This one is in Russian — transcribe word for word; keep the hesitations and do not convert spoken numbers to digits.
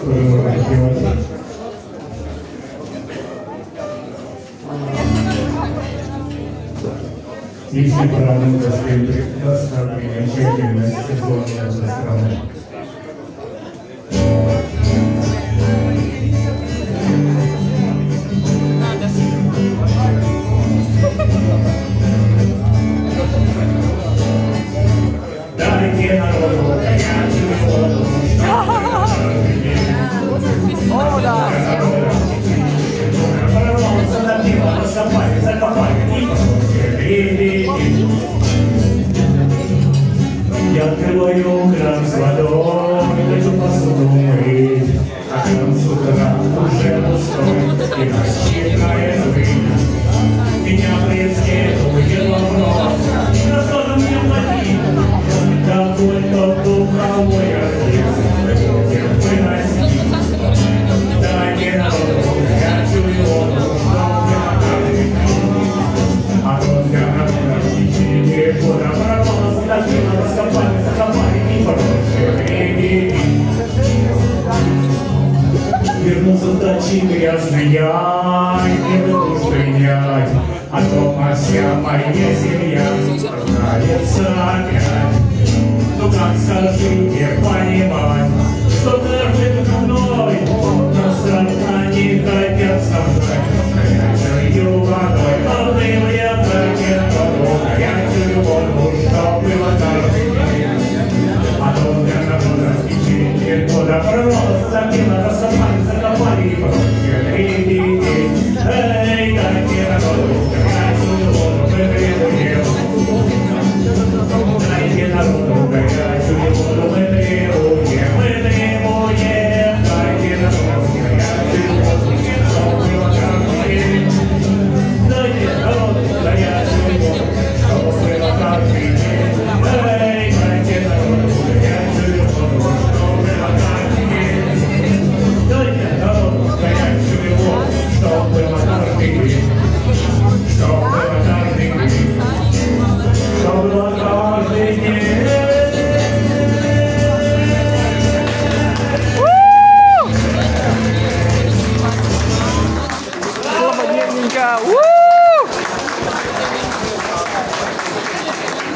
Если правда следует доставление тщательности сезонной страны. Дайте народу горячую воду. О, да. Закопали, закопали. Я открываю кран с водой, даю посуду мыть, а кран с утра уже пустой, и рассчитает время. Меня преследует вопрос, на что же мне платить? Какой-то духовой артист, выносить. Дайте народу горячую воду, что мне надо. А вот я на течение года порвала с таким, раскопали, закопали и прочее. Вернулся с дачи грязный я, и не буду принять, а дома вся моя семья нравится опять. Ну как скажите понимать, что дорожит мной, насрать они хотят сожрать горячую водой, полным ветром воду, горячую воду, что было дороже. А тут я на года в течение года пророс, закинула, раскопали, закопали и прочее.